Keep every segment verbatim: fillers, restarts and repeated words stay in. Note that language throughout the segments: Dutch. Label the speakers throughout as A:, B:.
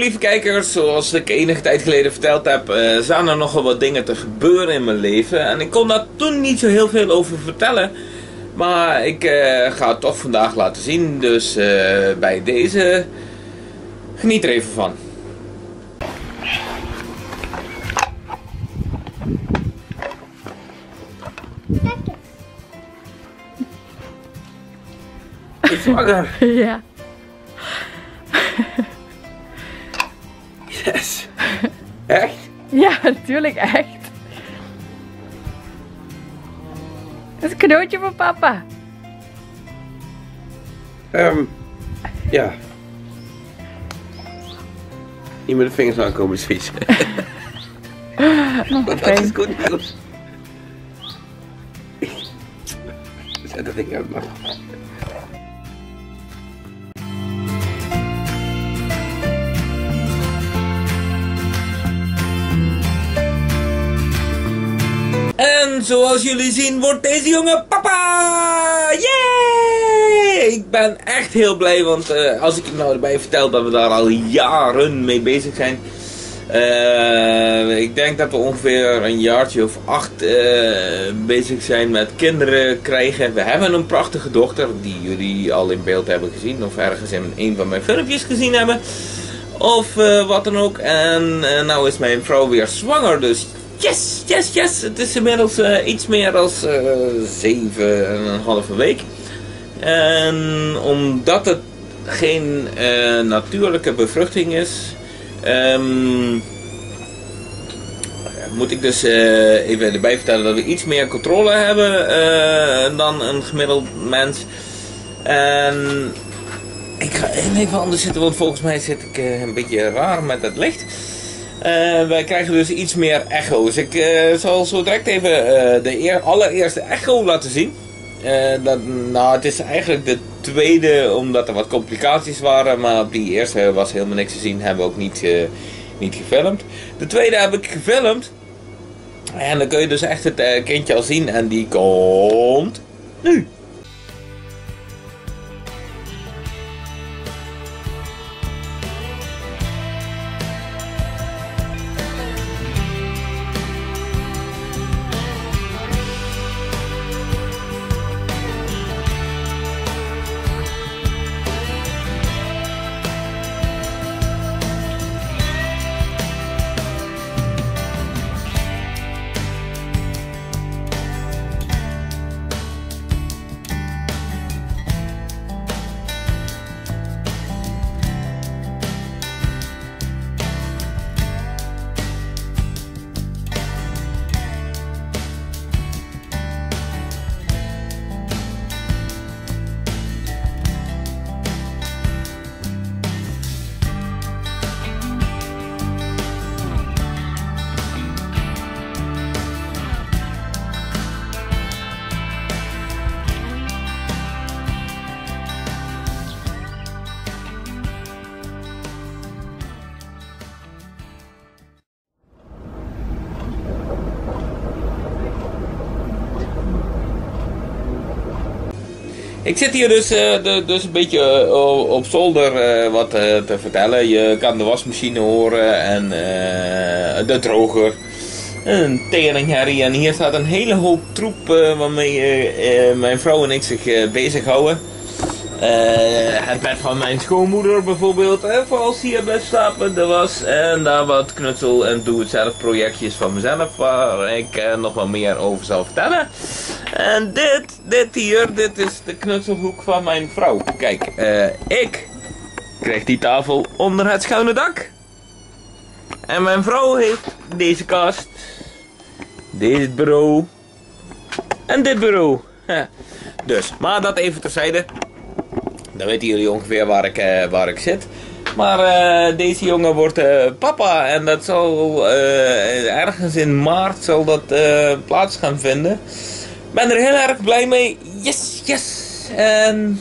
A: lieve kijkers, zoals ik enige tijd geleden verteld heb, uh, zijn er nogal wat dingen te gebeuren in mijn leven. En ik kon daar toen niet zo heel veel over vertellen. Maar ik uh, ga het toch vandaag laten zien. Dus uh, bij deze, geniet er even van. Ik zwanger.
B: Ja.
A: Yes. Echt?
B: Ja, natuurlijk echt. Dat is een cadeautje van papa.
A: Um, ja. Niet met de vingers aankomen zwiezen.
B: Okay.
A: Dat is goed nieuws. Zet dat ding uit maar. En zoals jullie zien wordt deze jongen papa! Yay! Ik ben echt heel blij, want uh, als ik je nou erbij vertel dat we daar al jaren mee bezig zijn. Uh, ik denk dat we ongeveer een jaartje of acht uh, bezig zijn met kinderen krijgen. We hebben een prachtige dochter die jullie al in beeld hebben gezien. Of ergens in een van mijn filmpjes gezien hebben. Of uh, wat dan ook. En uh, nou is mijn vrouw weer zwanger, dus... Yes, yes, yes. Het is inmiddels uh, iets meer dan uh, zeven en een halve week. En omdat het geen uh, natuurlijke bevruchting is, um, moet ik dus uh, even erbij vertellen dat we iets meer controle hebben uh, dan een gemiddeld mens. En ik ga even anders zitten, want volgens mij zit ik uh, een beetje raar met het licht. Uh, wij krijgen dus iets meer echo's. Ik uh, zal zo direct even uh, de eer, allereerste echo laten zien. Uh, dat, nou, het is eigenlijk de tweede, omdat er wat complicaties waren. Maar op die eerste was helemaal niks te zien. Hebben we ook niet, uh, niet gefilmd. De tweede heb ik gefilmd. En dan kun je dus echt het uh, kindje al zien. En die komt nu. Ik zit hier dus, uh, de, dus een beetje uh, op zolder uh, wat uh, te vertellen. Je kan de wasmachine horen en uh, de droger. Een teringherrie. En hier staat een hele hoop troep uh, waarmee uh, uh, mijn vrouw en ik zich uh, bezighouden. Uh, het bed van mijn schoonmoeder bijvoorbeeld. Uh, voor als hier best slapen, de was. En daar wat knutsel en doe-het-zelf projectjes van mezelf. Waar ik uh, nog wat meer over zal vertellen. En dit, dit hier, dit is de knutselhoek van mijn vrouw. Kijk, uh, ik krijg die tafel onder het schuine dak. En mijn vrouw heeft deze kast. Dit bureau. En dit bureau. Dus, maar dat even terzijde. Dan weten jullie ongeveer waar ik, uh, waar ik zit. Maar uh, deze jongen wordt uh, papa. En dat zal uh, ergens in maart zal dat uh, plaats gaan vinden. Ik ben er heel erg blij mee. Yes, yes. En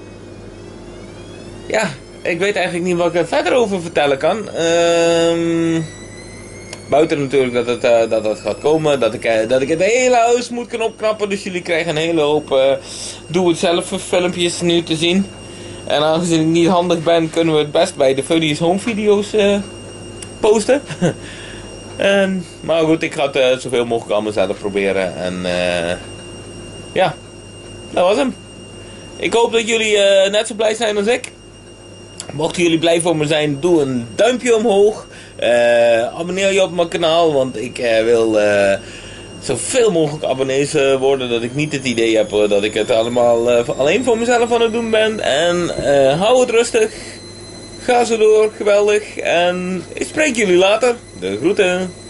A: ja, ik weet eigenlijk niet wat ik er verder over vertellen kan. Um, buiten natuurlijk dat het, uh, dat het gaat komen. Dat ik, uh, dat ik het hele huis moet kunnen opknappen. Dus jullie krijgen een hele hoop uh, doe-het-zelf filmpjes nu te zien. En aangezien ik niet handig ben, kunnen we het best bij de Funniest Home video's uh, posten. en, maar goed, ik ga het uh, zoveel mogelijk allemaal zelf proberen. En uh, ja, dat was hem. Ik hoop dat jullie uh, net zo blij zijn als ik. Mochten jullie blij voor me zijn, doe een duimpje omhoog. Uh, abonneer je op mijn kanaal, want ik uh, wil uh, zoveel mogelijk abonnees uh, worden. Dat ik niet het idee heb uh, dat ik het allemaal uh, alleen voor mezelf aan het doen ben. En uh, hou het rustig. Ga zo door, geweldig. En ik spreek jullie later. De groeten.